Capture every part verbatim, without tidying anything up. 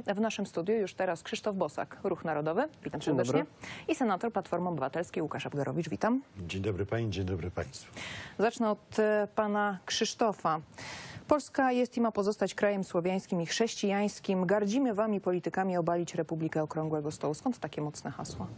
W naszym studiu już teraz Krzysztof Bosak, Ruch Narodowy. Witam Dzień serdecznie. dobry. I senator Platformy Obywatelskiej Łukasz Abgerowicz. Witam. Dzień dobry pani, dzień dobry państwu. Zacznę od e, pana Krzysztofa. Polska jest i ma pozostać krajem słowiańskim i chrześcijańskim. Gardzimy wami, politykami, obalić Republikę Okrągłego Stołu. Skąd takie mocne hasła?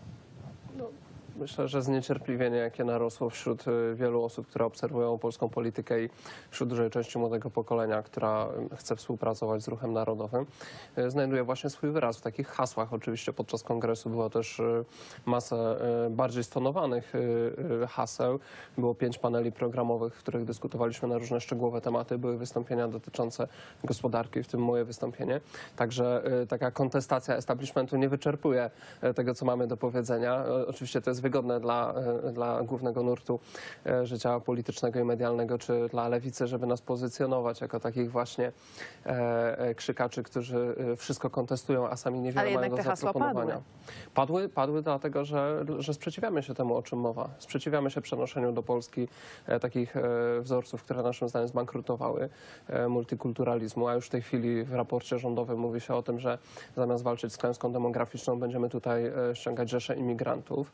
Myślę, że zniecierpliwienie, jakie narosło wśród wielu osób, które obserwują polską politykę i wśród dużej części młodego pokolenia, która chce współpracować z Ruchem Narodowym, znajduje właśnie swój wyraz w takich hasłach. Oczywiście podczas kongresu było też masę bardziej stonowanych haseł. Było pięć paneli programowych, w których dyskutowaliśmy na różne szczegółowe tematy. Były wystąpienia dotyczące gospodarki, w tym moje wystąpienie. Także taka kontestacja establishmentu nie wyczerpuje tego, co mamy do powiedzenia. Oczywiście to jest wygodne dla, dla głównego nurtu życia politycznego i medialnego, czy dla lewicy, żeby nas pozycjonować jako takich właśnie e, krzykaczy, którzy wszystko kontestują, a sami niewiele Ale mają do jednak te hasła zaproponowania. Padły, padły dlatego, że, że sprzeciwiamy się temu, o czym mowa. Sprzeciwiamy się przenoszeniu do Polski e, takich e, wzorców, które naszym zdaniem zbankrutowały, e, multikulturalizmu, a już w tej chwili w raporcie rządowym mówi się o tym, że zamiast walczyć z klęską demograficzną, będziemy tutaj e, ściągać rzesze imigrantów.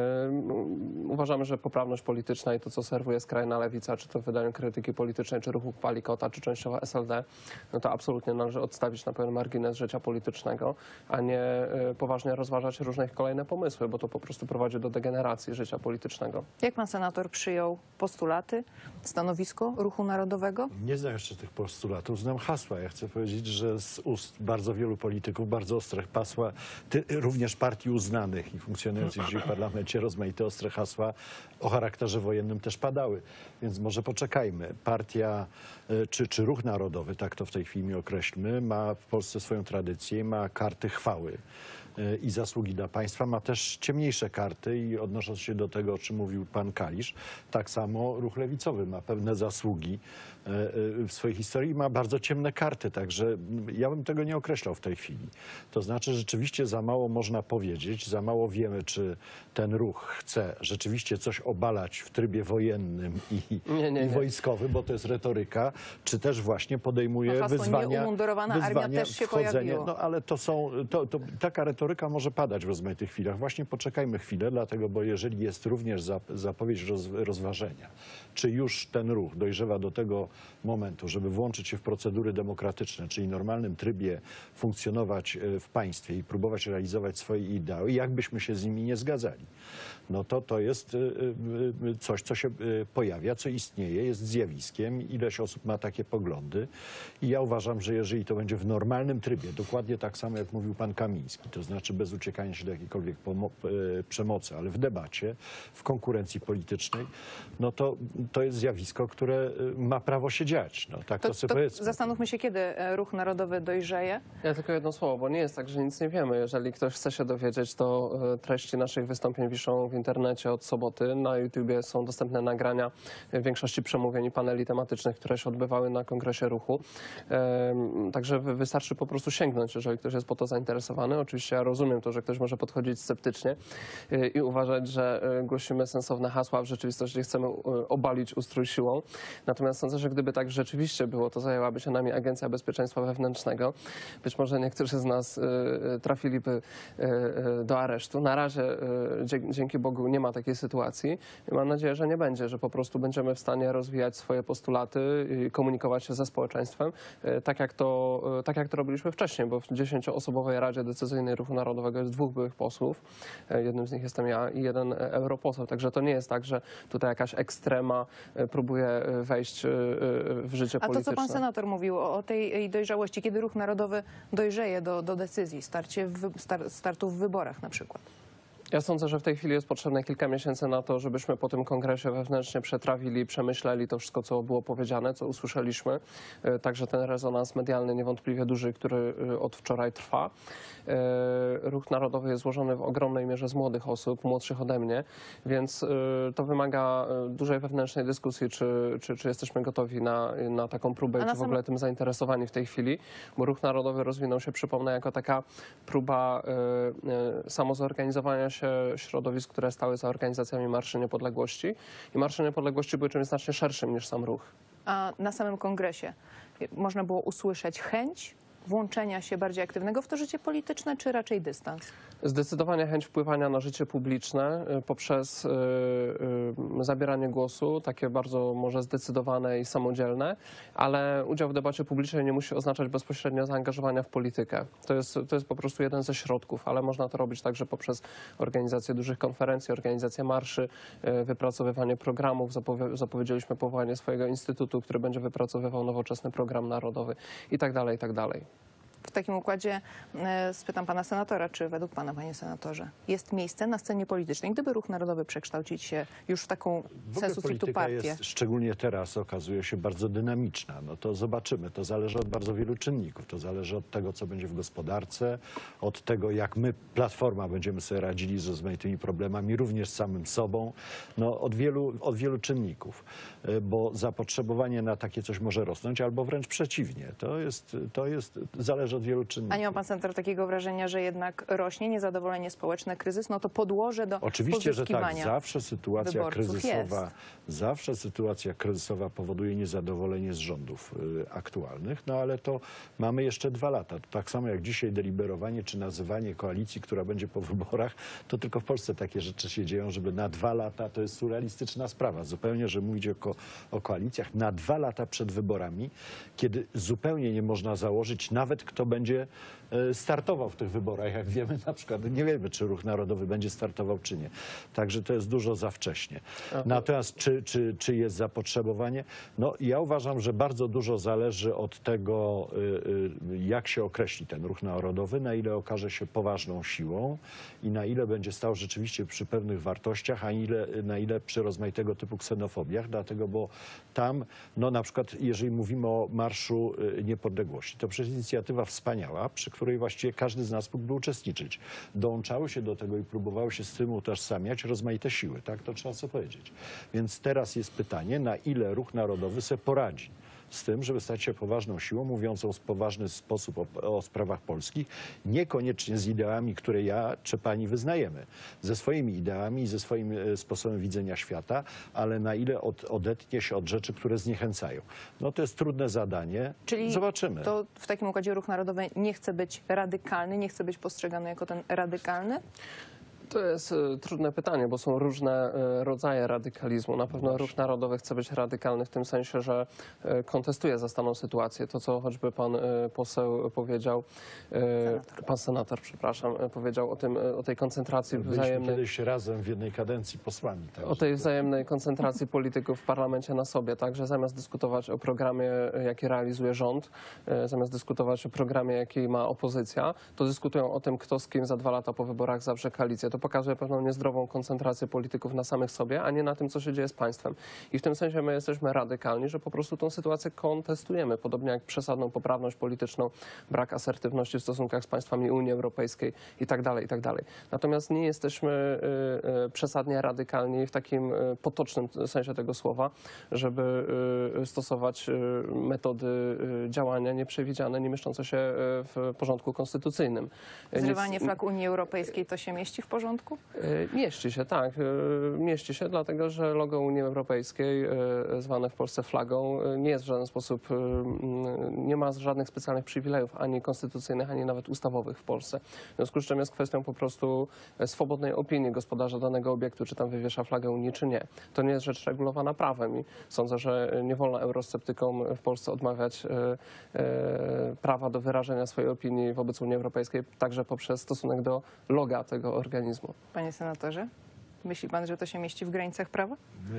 Uważamy, że poprawność polityczna i to, co serwuje skrajna lewica, czy to w wydaniu Krytyki Politycznej, czy Ruchu Palikota, czy częściowo S L D, no to absolutnie należy odstawić na pewien margines życia politycznego, a nie poważnie rozważać różne ich kolejne pomysły, bo to po prostu prowadzi do degeneracji życia politycznego. Jak pan senator przyjął postulaty, stanowisko Ruchu Narodowego? Nie znam jeszcze tych postulatów, znam hasła. Ja chcę powiedzieć, że z ust bardzo wielu polityków bardzo ostre hasła, ty, również partii uznanych i funkcjonujących dzisiaj w parlamencie, rozmaite ostre hasła o charakterze wojennym też padały. Więc może poczekajmy. Partia czy, czy Ruch Narodowy, tak to w tej chwili określmy, ma w Polsce swoją tradycję, ma karty chwały i zasługi dla państwa, ma też ciemniejsze karty i odnosząc się do tego, o czym mówił pan Kalisz, tak samo Ruch Lewicowy ma pewne zasługi w swojej historii i ma bardzo ciemne karty, także ja bym tego nie określał w tej chwili. To znaczy rzeczywiście za mało można powiedzieć, za mało wiemy, czy ten ruch chce rzeczywiście coś obalać w trybie wojennym i, Nie, nie, nie. i wojskowym, bo to jest retoryka, czy też właśnie podejmuje No hasło wyzwania, nieumundurowana armia wyzwania też się wchodzenia. pojawiło. No ale to są, to, to, taka retoryka może padać w rozmaitych chwilach. Właśnie poczekajmy chwilę, dlatego, bo jeżeli jest również zapowiedź roz, rozważenia, czy już ten ruch dojrzewa do tego momentu, żeby włączyć się w procedury demokratyczne, czyli w normalnym trybie funkcjonować w państwie i próbować realizować swoje ideały, jakbyśmy się z nimi nie zgadzali, no to to jest coś, co się pojawia, co istnieje, jest zjawiskiem. Ileś osób ma takie poglądy i ja uważam, że jeżeli to będzie w normalnym trybie, dokładnie tak samo jak mówił pan Kamiński, to znaczy bez uciekania się do jakiejkolwiek przemocy, ale w debacie, w konkurencji politycznej, no to to jest zjawisko, które ma prawo się dziać. No, tak to, To, sobie to powiedzmy. zastanówmy się, kiedy Ruch Narodowy dojrzeje. Ja tylko jedno słowo, bo nie jest tak, że nic nie wiemy. Jeżeli ktoś chce się dowiedzieć, to treści naszych wystąpień wiszą w internecie od soboty. Na YouTubie są dostępne nagrania większości przemówień i paneli tematycznych, które się odbywały na Kongresie Ruchu. Także wystarczy po prostu sięgnąć, jeżeli ktoś jest po to zainteresowany. Oczywiście ja rozumiem to, że ktoś może podchodzić sceptycznie i uważać, że głosimy sensowne hasła, a w rzeczywistości chcemy obalić ustrój siłą. Natomiast sądzę, że gdyby tak rzeczywiście było, to zajęłaby się nami Agencja Bezpieczeństwa Wewnętrznego. Być może niektórzy z nas trafiliby do aresztu. Na razie dzięki Bogu nie ma takiej sytuacji i mam nadzieję, że nie będzie, że po prostu będziemy w stanie rozwijać swoje postulaty i komunikować się ze społeczeństwem, tak jak to, tak jak to robiliśmy wcześniej, bo w dziesięcioosobowej Radzie Decyzyjnej Ruchu Narodowego jest dwóch byłych posłów, jednym z nich jestem ja i jeden europoseł, także to nie jest tak, że tutaj jakaś ekstrema próbuje wejść w życie A to, polityczne. co pan senator mówił o, o tej dojrzałości, kiedy Ruch Narodowy dojrzeje do, do decyzji, starcie w, star, startu w wyborach na przykład? Ja sądzę, że w tej chwili jest potrzebne kilka miesięcy na to, żebyśmy po tym kongresie wewnętrznie przetrawili, przemyśleli to wszystko, co było powiedziane, co usłyszeliśmy. Także ten rezonans medialny niewątpliwie duży, który od wczoraj trwa. Ruch Narodowy jest złożony w ogromnej mierze z młodych osób, młodszych ode mnie, więc to wymaga dużej wewnętrznej dyskusji, czy, czy, czy jesteśmy gotowi na, na taką próbę, czy w ogóle tym zainteresowani w tej chwili, bo Ruch Narodowy rozwinął się, przypomnę, jako taka próba samozorganizowania się środowisk, które stały za organizacjami Marszy Niepodległości i Marsze Niepodległości były czymś znacznie szerszym niż sam ruch. A na samym kongresie można było usłyszeć chęć włączenia się bardziej aktywnego w to życie polityczne, czy raczej dystans? Zdecydowanie chęć wpływania na życie publiczne y, poprzez y, y, zabieranie głosu, takie bardzo może zdecydowane i samodzielne, ale udział w debacie publicznej nie musi oznaczać bezpośrednio zaangażowania w politykę. To jest, to jest po prostu jeden ze środków, ale można to robić także poprzez organizację dużych konferencji, organizację marszy, y, wypracowywanie programów. Zapowie zapowiedzieliśmy powołanie swojego instytutu, który będzie wypracowywał nowoczesny program narodowy i tak dalej, i tak dalej. W takim układzie e, spytam pana senatora, czy według pana, panie senatorze, jest miejsce na scenie politycznej, gdyby Ruch Narodowy przekształcić się już w taką W ogóle sensu stricto polityka partię? jest, szczególnie teraz, okazuje się bardzo dynamiczna. No to zobaczymy. To zależy od bardzo wielu czynników. To zależy od tego, co będzie w gospodarce, od tego, jak my, Platforma, będziemy sobie radzili z rozmaitymi problemami, również z samym sobą. No, od wielu, od wielu czynników. Y, Bo zapotrzebowanie na takie coś może rosnąć, albo wręcz przeciwnie. To jest, to jest, zależy od wielu czynników. A nie ma pan senator takiego wrażenia, że jednak rośnie niezadowolenie społeczne, kryzys, no to podłoże do Oczywiście, że tak. pozyskiwania Zawsze sytuacja wyborców kryzysowa, jest. zawsze sytuacja kryzysowa powoduje niezadowolenie z rządów y, aktualnych, no ale to mamy jeszcze dwa lata. To tak samo jak dzisiaj deliberowanie czy nazywanie koalicji, która będzie po wyborach, to tylko w Polsce takie rzeczy się dzieją, żeby na dwa lata, to jest surrealistyczna sprawa. Zupełnie, że mówić o, ko o koalicjach na dwa lata przed wyborami, kiedy zupełnie nie można założyć nawet, kto będzie startował w tych wyborach. Jak wiemy, na przykład nie wiemy, czy Ruch Narodowy będzie startował, czy nie. Także to jest dużo za wcześnie. Natomiast czy, czy, czy jest zapotrzebowanie? No, ja uważam, że bardzo dużo zależy od tego, jak się określi ten Ruch Narodowy, na ile okaże się poważną siłą i na ile będzie stał rzeczywiście przy pewnych wartościach, a ile, na ile przy rozmaitego typu ksenofobiach. Dlatego, bo tam, no na przykład, jeżeli mówimy o Marszu Niepodległości, to przecież inicjatywa wspaniała, przy której właściwie każdy z nas mógłby uczestniczyć. Dołączały się do tego i próbowały się z tym utożsamiać rozmaite siły, tak? To trzeba sobie powiedzieć. Więc teraz jest pytanie, na ile Ruch Narodowy sobie poradzi z tym, żeby stać się poważną siłą, mówiącą w poważny sposób o, o sprawach polskich, niekoniecznie z ideami, które ja czy pani wyznajemy, ze swoimi ideami i ze swoim e, sposobem widzenia świata, ale na ile od, odetnie się od rzeczy, które zniechęcają. No to jest trudne zadanie. Czyli zobaczymy. To w takim układzie Ruch Narodowy nie chce być radykalny, nie chce być postrzegany jako ten radykalny? To jest y, trudne pytanie, bo są różne y, rodzaje radykalizmu. Na pewno Ruch Narodowy chce być radykalny w tym sensie, że y, kontestuje zastaną sytuację. To, co choćby pan y, poseł powiedział, y, pan senator, przepraszam, y, powiedział o, tym, y, o tej koncentracji Byliśmy wzajemnej. kiedyś razem w jednej kadencji posłami. O tej wzajemnej koncentracji polityków w parlamencie na sobie, tak, że zamiast dyskutować o programie, jaki realizuje rząd, y, zamiast dyskutować o programie, jaki ma opozycja, to dyskutują o tym, kto z kim za dwa lata po wyborach zawrze koalicję. To pokazuje pewną niezdrową koncentrację polityków na samych sobie, a nie na tym, co się dzieje z państwem. I w tym sensie my jesteśmy radykalni, że po prostu tą sytuację kontestujemy, podobnie jak przesadną poprawność polityczną, brak asertywności w stosunkach z państwami Unii Europejskiej i tak dalej, i tak dalej. Natomiast nie jesteśmy y, y, przesadnie radykalni w takim y, potocznym sensie tego słowa, żeby y, stosować y, metody y, działania nieprzewidziane, nie mieszczące się y, w porządku konstytucyjnym. Zrywanie Nic- flag Unii Europejskiej to się mieści w porządku? Y, Mieści się, tak. Y, Mieści się, dlatego że logo Unii Europejskiej, y, zwane w Polsce flagą, y, nie jest w żaden sposób, y, y, nie ma żadnych specjalnych przywilejów ani konstytucyjnych, ani nawet ustawowych w Polsce. W związku z czym jest kwestią po prostu swobodnej opinii gospodarza danego obiektu, czy tam wywiesza flagę Unii, czy nie. To nie jest rzecz regulowana prawem i sądzę, że nie wolno eurosceptykom w Polsce odmawiać y, y, prawa do wyrażenia swojej opinii wobec Unii Europejskiej, także poprzez stosunek do loga tego organizmu. Panie senatorze, myśli pan, że to się mieści w granicach prawa?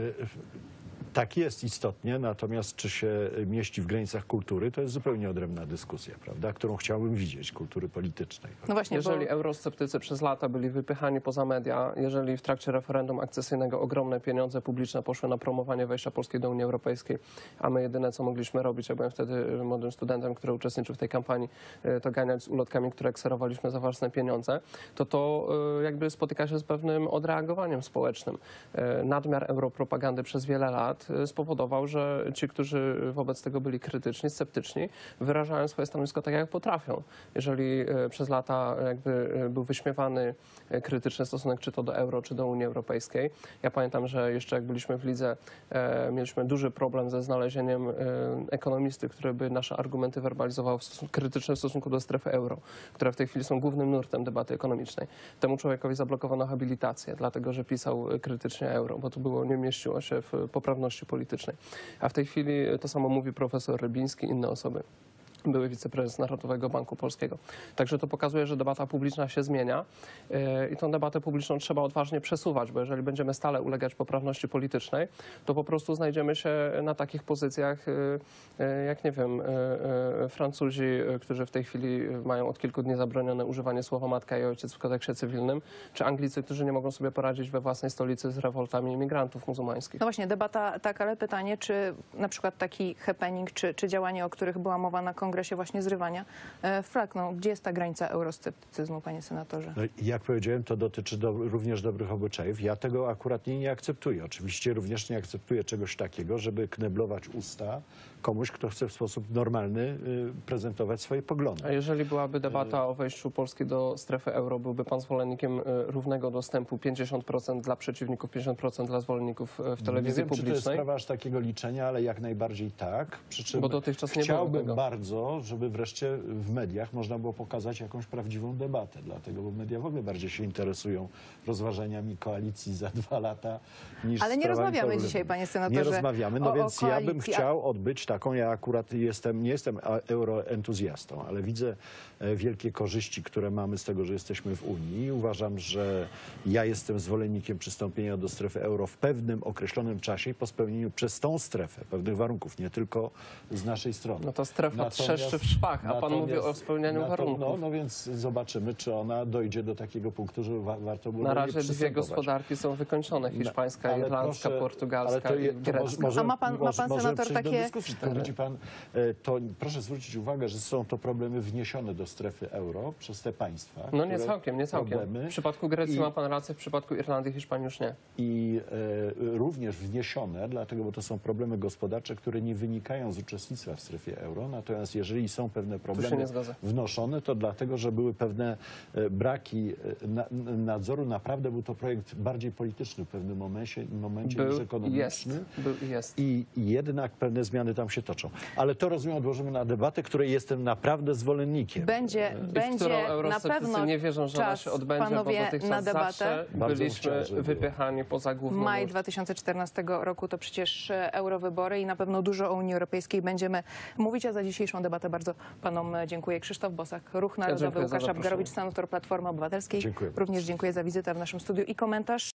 Tak jest istotnie, natomiast czy się mieści w granicach kultury, to jest zupełnie odrębna dyskusja, prawda, którą chciałbym widzieć, kultury politycznej. No właśnie, Jeżeli bo... eurosceptycy przez lata byli wypychani poza media, jeżeli w trakcie referendum akcesyjnego ogromne pieniądze publiczne poszły na promowanie wejścia Polski do Unii Europejskiej, a my jedyne, co mogliśmy robić, ja byłem wtedy młodym studentem, który uczestniczył w tej kampanii, to ganiać z ulotkami, które kserowaliśmy za własne pieniądze, to to jakby spotyka się z pewnym odreagowaniem społecznym. Nadmiar europropagandy przez wiele lat fakt e, spowodował, że ci, którzy wobec tego byli krytyczni, sceptyczni, wyrażają swoje stanowisko tak, jak potrafią. Jeżeli e, przez lata jakby e, był wyśmiewany e, krytyczny stosunek czy to do euro, czy do Unii Europejskiej. Ja pamiętam, że jeszcze jak byliśmy w lidze, e, mieliśmy duży problem ze znalezieniem e, ekonomisty, który by nasze argumenty werbalizował w stosunku, krytyczne w stosunku do strefy euro, które w tej chwili są głównym nurtem debaty ekonomicznej. Temu człowiekowi zablokowano habilitację, dlatego że pisał krytycznie euro, bo to było, nie mieściło się w poprawności politycznej. A w tej chwili to samo mówi profesor Rybiński i inne osoby. Były wiceprezes Narodowego Banku Polskiego. Także to pokazuje, że debata publiczna się zmienia yy, i tą debatę publiczną trzeba odważnie przesuwać, bo jeżeli będziemy stale ulegać poprawności politycznej, to po prostu znajdziemy się na takich pozycjach, yy, yy, jak nie wiem, yy, yy, Francuzi, yy, którzy w tej chwili mają od kilku dni zabronione używanie słowa matka i ojciec w kodeksie cywilnym, czy Anglicy, którzy nie mogą sobie poradzić we własnej stolicy z rewoltami imigrantów muzułmańskich. No właśnie, debata tak, ale pytanie, czy na przykład taki happening, czy, czy działanie, o których była mowa na kongresie właśnie zrywania e, flag, no, gdzie jest ta granica eurosceptycyzmu, panie senatorze? No, jak powiedziałem, to dotyczy do, również dobrych obyczajów. Ja tego akurat nie, nie akceptuję. Oczywiście również nie akceptuję czegoś takiego, żeby kneblować usta komuś, kto chce w sposób normalny y, prezentować swoje poglądy. A jeżeli byłaby debata o wejściu Polski do strefy euro, byłby pan zwolennikiem e, równego dostępu pięćdziesiąt procent dla przeciwników, pięćdziesiąt procent dla zwolenników e, w telewizji nie wiem, publicznej? czy to jest sprawa aż takiego liczenia, ale jak najbardziej tak. Przy czym Bo dotychczas nie było chciałbym tego. bardzo, żeby wreszcie w mediach można było pokazać jakąś prawdziwą debatę, dlatego, bo media w ogóle bardziej się interesują rozważaniami koalicji za dwa lata niż Ale nie sprawami rozmawiamy problemów. dzisiaj, panie senatorze, Nie rozmawiamy, no o- o więc ja bym koalicji. A- chciał odbyć taką, ja akurat jestem, nie jestem a- euroentuzjastą, ale widzę e, wielkie korzyści, które mamy z tego, że jesteśmy w Unii. Uważam, że ja jestem zwolennikiem przystąpienia do strefy euro w pewnym określonym czasie i po spełnieniu przez tą strefę pewnych warunków, nie tylko z naszej strony. No ta strefa Natomiast- trzeszczy w szwach, a pan natomiast- mówi o spełnianiu nato- warunków. No, no więc zobaczymy, czy ona dojdzie do takiego punktu, że wa warto było Na do niej razie dwie przystępować. gospodarki są wykończone, hiszpańska, Ale irlandzka, proszę- portugalska ale to je- i to grecka. może- może- A ma pan- ma może- pan może senator przejść do takie- dyskusji, tylko widzi pan, e, to proszę zwrócić uwagę, że są to problemy wniesione do strefy euro przez te państwa. No nie które- całkiem, nie całkiem. problemy W przypadku Grecji i- ma pan rację, w przypadku Irlandii, Hiszpanii już nie. i e, również wniesione, dlatego, bo to są problemy gospodarcze, które nie wynikają z uczestnictwa w strefie euro. Natomiast jeżeli są pewne się problemy nie zgodzę. wnoszone, to dlatego, że były pewne e, braki e, na, nadzoru. Naprawdę był to projekt bardziej polityczny w pewnym momencie, momencie niż Był i jest. ekonomiczny. Był i jest. I jednak pewne zmiany tam się toczą. Ale to rozumiem, odłożymy na debatę, której jestem naprawdę zwolennikiem. Będzie, I w którą będzie na eurosceptycy pewno nie wierzą, że ona czas, się odbędzie, panowie, bo dotychczas na debatę. zawsze Bardzo byliśmy chciałem, żeby było. wypychani poza główną Maj nurt. dwa tysiące czternastego roku to przecież e, eurowybory i na pewno dużo o Unii Europejskiej będziemy mówić, a za dzisiejszą debatę bardzo panom dziękuję. Krzysztof Bosak, Ruch Narodowy, dziękuję za Łukasz zaproszenie. Abgarowicz, senator Platformy Obywatelskiej. Dziękuję bardzo. Również dziękuję za wizytę w naszym studiu i komentarz.